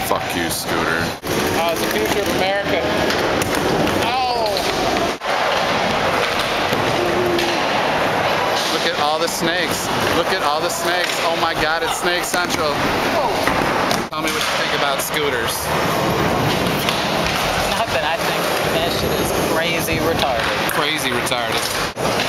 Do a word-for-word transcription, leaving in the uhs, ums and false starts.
Fuck you, Scooter. Oh, it's the future of America. Oh! Look at all the snakes. Look at all the snakes. Oh my god, it's Snake Central. Whoa. Tell me what you think about scooters. Nothing. I think that shit is crazy retarded. Crazy retarded.